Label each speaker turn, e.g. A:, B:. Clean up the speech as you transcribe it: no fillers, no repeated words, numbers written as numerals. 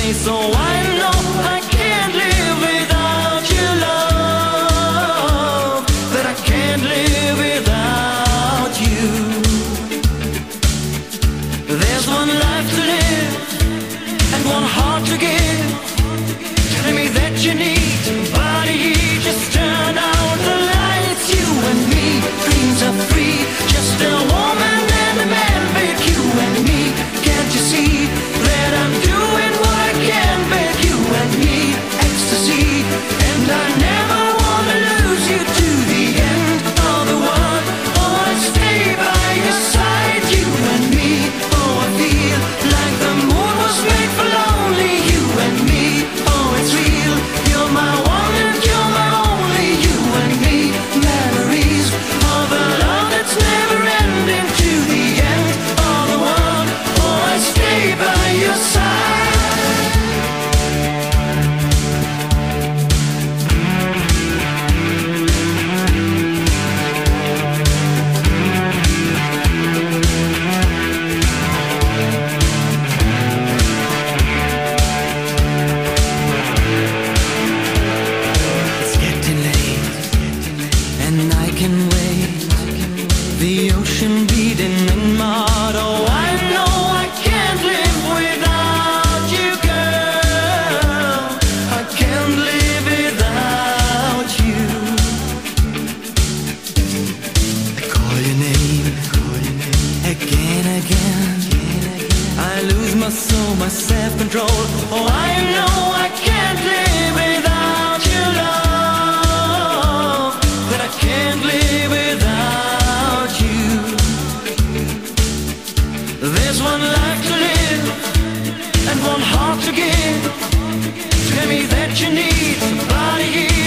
A: me, so I know I can't live without your love, that I can't live without you. There's one life to live and one heart to give. Tell me that you need somebody, just turn out the lights. You and me, dreams are free, just a woman and a man, but you and me. Can't you see that I'm doing what I can, but you and me, ecstasy. And I never wanna lose you to the end of the world. Oh, I stay by your side, you and me. Oh, I feel like the moon was made for lonely you and me. Oh, it's real, you're my one and you're my only, you and me. Memories of a love that's never ending to the end of the world. Oh, I stay by your side. It's getting late, and I can wait. The ocean beating in my heart. Oh, I know I can't live without you, girl. I can't live without you. I call your name again, again. I lose my soul, my self-control. Oh, I know I can't live without your love, that I can't live without you. There's one life to live and one heart to give. Tell me that you need somebody here.